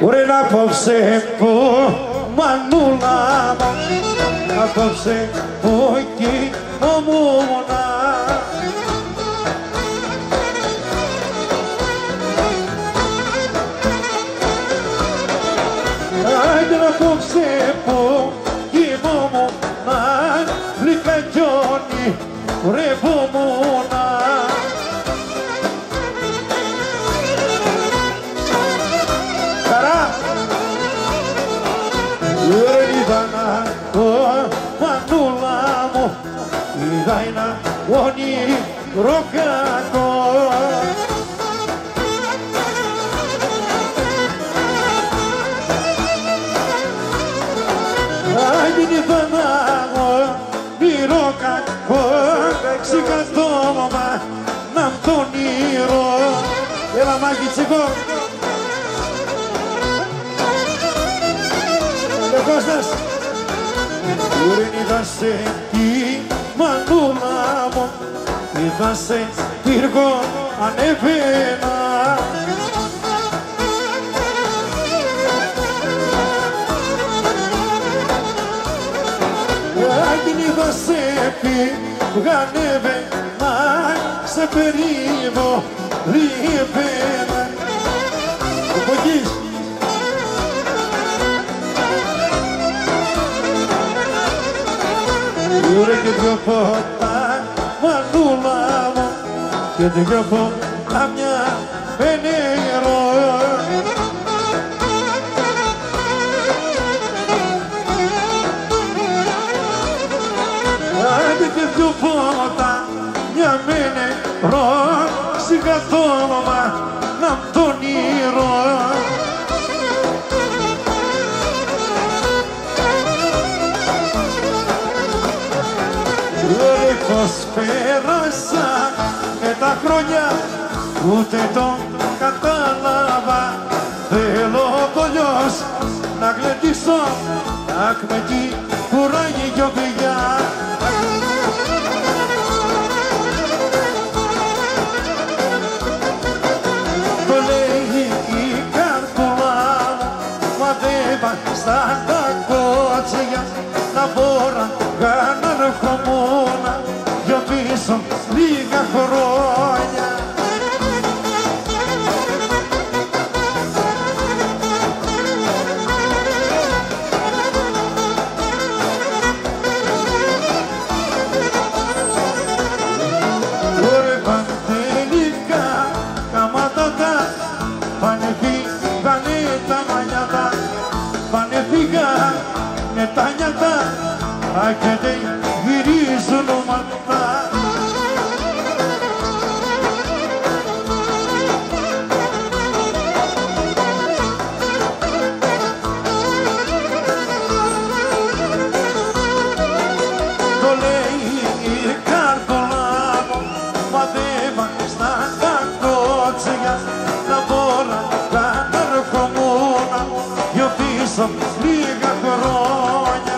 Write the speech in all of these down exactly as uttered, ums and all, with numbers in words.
Ωραία να απόψε που μανούλα μου, απόψε που κοιμόμουνα. Άιντε να απόψε που κοιμόμουνα, φλικατιώνει ρεβόμουνα. Είδα το μανούλα μου, είδα ένα όνειρο κακό. Αν είδα ένα όνειρο κακό, ξεκατόμαμα να μ' το όνειρο. Έλα Μάκη Τσίκο. Κώστας. Ουρεν είδα σε τη μανούλα μου, είδα σε πύργο ανεβαίνα. Αν την είδα σε πύργο ανεβαίνα, σε περίμω λιπένα. Από εκεί. Ουρε και δυο φώτα μανούλα μου και δυο φώτα μια με νερό. Άντε και δυο φώτα μια με νερό, σιγά το όνομα να μ' το όνειρο. Πώς πέρασα με τα χρόνια, ούτε το κατάλαβα. Θέλω το λιός να γλεντήσω, αχ με τι κουράγει κι οδηγιά. Το λέει η καρδούλα μου, μαντεύα στα τα κότσια, να μπορώ να ερχομούνα δυο πίσω λίγα χρόνια. Ωραία παντελικά καμάτατα, πάνε φύγανε τα μανιάτα, πάνε φύγανε τα νιάτα, και δεν γυρίζουν ομαλά. Το λέει η καρδούλα μου, μαντεύα στα τα κότσια, να μπορώ να ερχομούνα δυο πίσω λίγα χρόνια.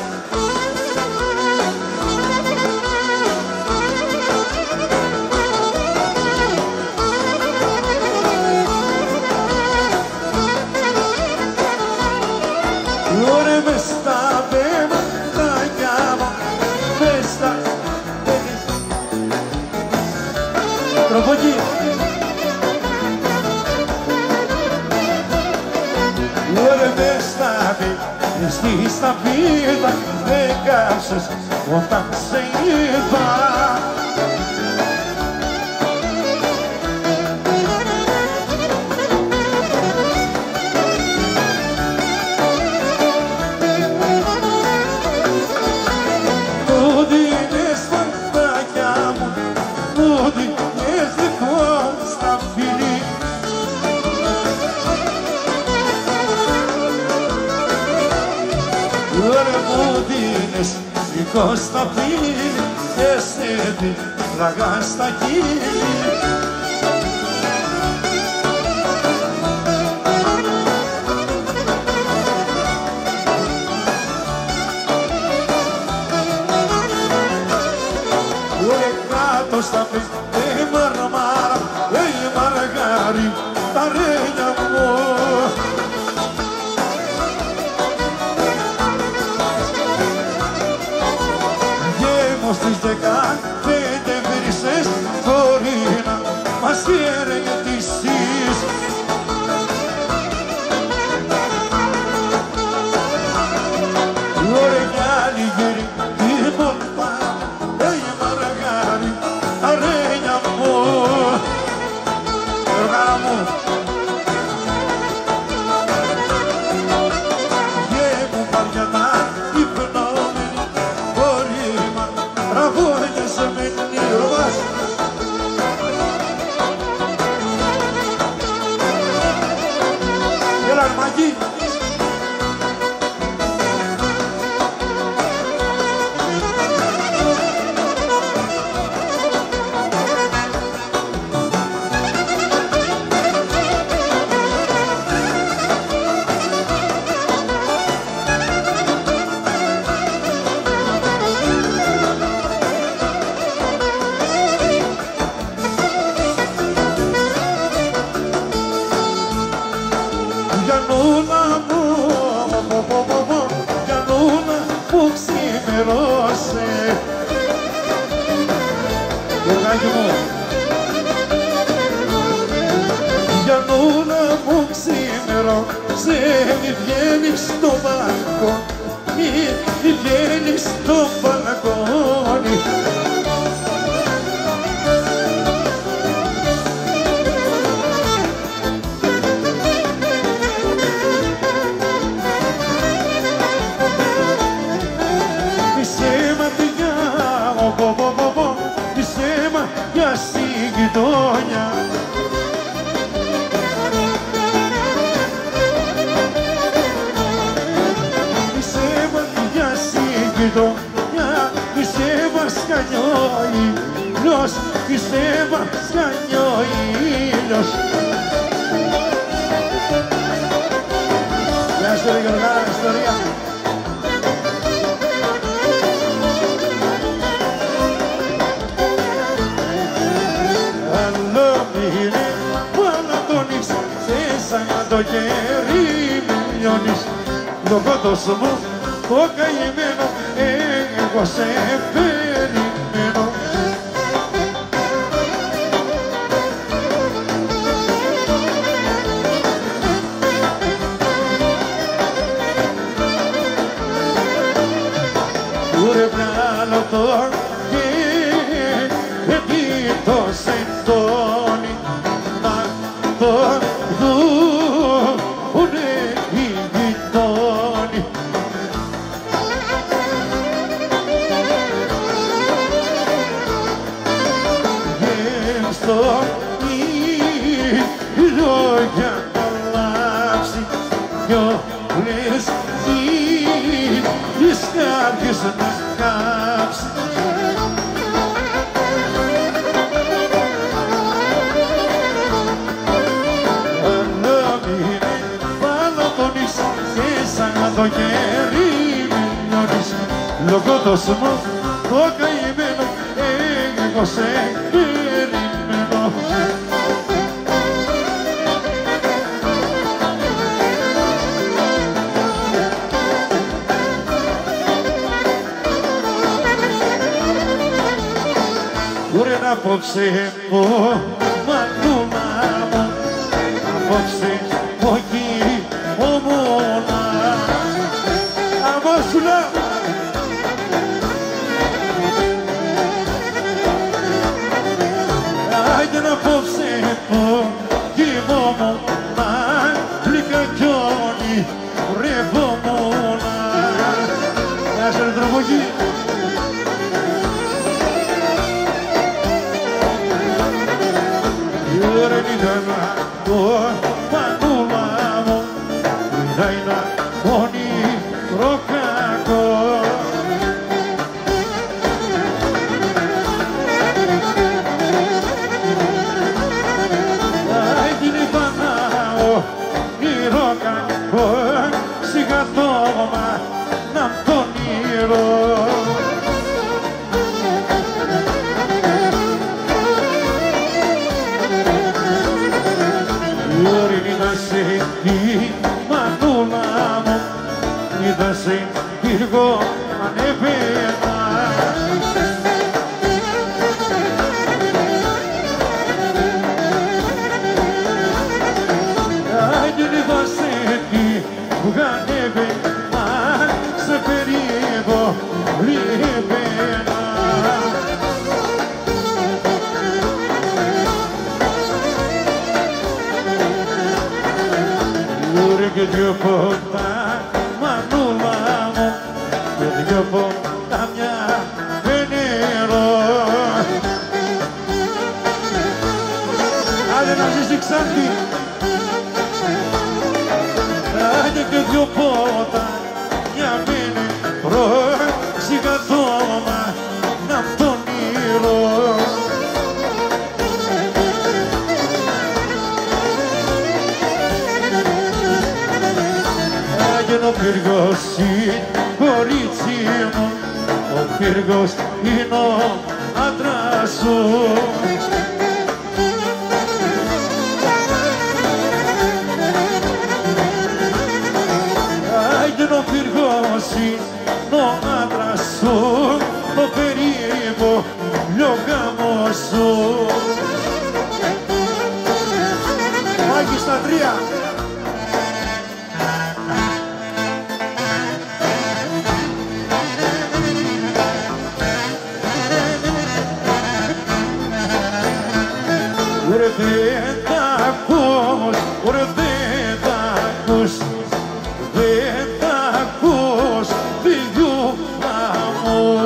Ωραία μες στα πεμαντάκια μου, μες στα τροποκί. Ωραία μες στα πεμαντάκια, στη σταφίδα με κάψες όταν σε είδα. Δικό στα φίλη, αισθέτη, λαγά στα χείλη. Ουρε κάτω στα πέντε μαρμάρα, η μαργάρι, τα ρένια μου. μου. Και μου βαριανά υπνόμενη χωρίμα ραβόνια σε μένει ροβάς. Έλα αρμαγί. Γιαννούλα μου, Γιαννούλα που ξημερώσε. Γεωργάκη μου. Γιαννούλα που ξημερώσε, μη βγαίνεις στο μπαλκόνι, μη βγαίνεις στο μπαλκόνι. Για στην γειτόνια είσαι μάτια στην γειτόνια, είσαι βασκανιό ήλιος, είσαι βασκανιό ήλιος. Μια ιστορία, Γιώργα, ιστορία. Το κερί με λιώνεις, λογότος μου το καημένο, εγώ σε περιμένω. Ούρε βγάλω το κερί το σεντόνι, να το δω. Για να λάψει δυο λες τις καρδιές να κάψει. Ανάμεινε πάνω τον εις και σαν το κερί μιλιώνεις, λογότος μου το καημένο, εγώ σε περιμένω. Ούρε απόψε μου, μανούλα μου, απόψε μου κοιμόμουνα. Αμόσουλα! Άιντε απόψε μου κοιμόμουνα, πληκακιόνι ρεύομουνα. Γεια σας, τροποκί. Ρε νιτάνα το μανούλα μου, να είναι όνειρο κακό. Έγινε πανάω όνειρο κακό, σιγά το μα να το όνειρο. Η μανούλα μου είδασε πύργο ανέβαινα. Άγγελ είδασε πύργο ανέβαινα, σε περίεργο λιβένα. βρε και δυο ποτά, μανούλα μου, και δυο ποτά μια με νερό. Άντε να ζήσει Ξάνθη. Άντε και δυο ποτά μια με νερό, σιγά το όμα να μ' τον ήρω. Ο πύργος είναι κορίτσι μου, ο πύργος είναι ο άντρας σου. Άγιον ο πύργος είναι ο άντρας σου, το περίπου λιωγάμο σου. Άγιοι στα τρία. Ωρε δεν τα ακούς, ωρε δεν τα ακούς, δεν τα ακούς, φιλιούλα μου.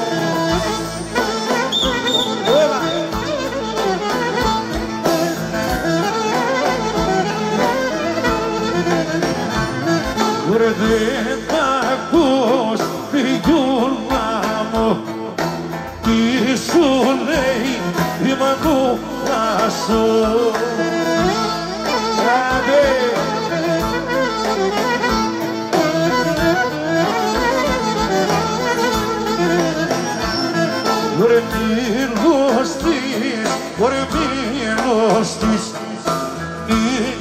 Ωρε δεν τα ακούς, φιλιούλα μου, τι σου λέει η μανούλα σου. Ωρε μη λωστείς, ωρε μη λωστείς, μη